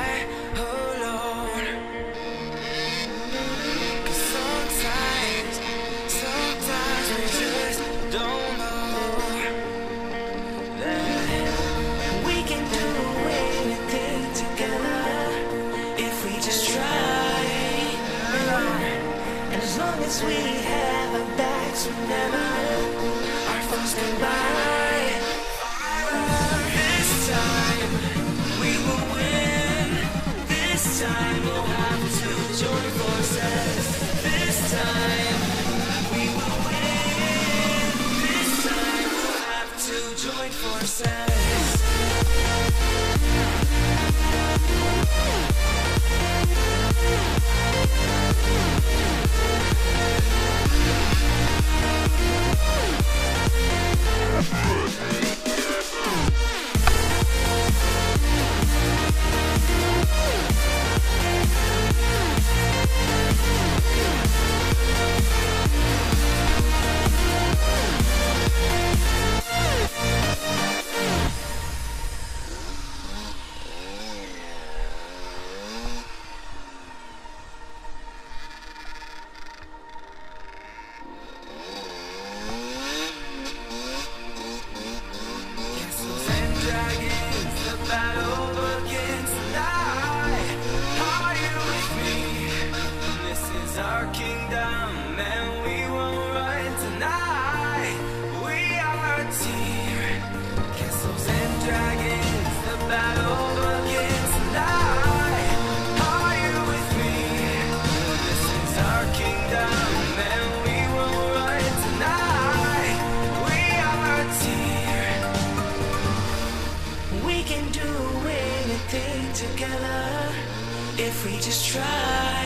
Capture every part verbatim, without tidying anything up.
die alone. 'Cause sometimes, sometimes we just don't know that we can do anything together if we just try. And as long as we have our backs, whenever our foes come by, this time we will win. This time we'll have to join forces. This time we will win. This time we'll have to join forces. Our kingdom, and we won't run tonight. We are a team, castles and dragons, the battle begins tonight. Are you with me? This is our kingdom, and we won't run tonight. We are a team. We can do anything together if we just try.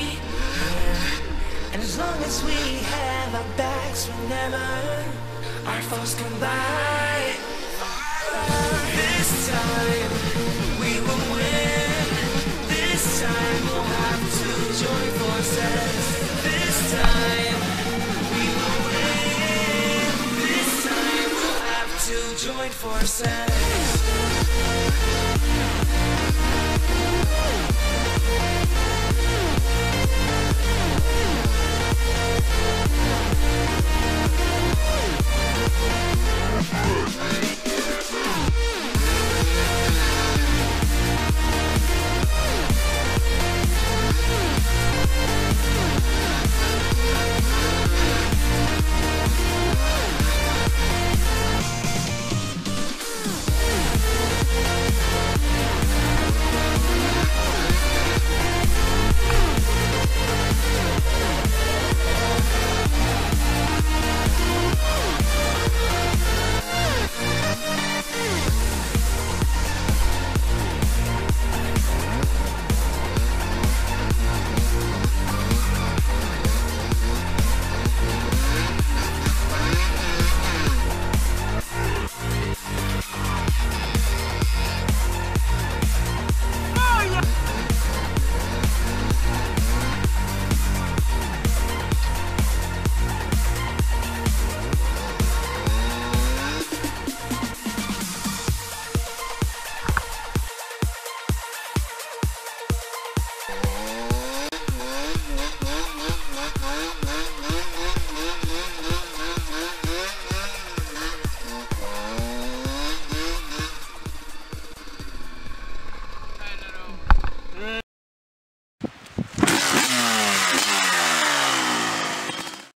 And as long as we have our backs whenever our foes come by, this time we will win. This time we'll have to join forces. This time we will win. This time we'll have to join forces.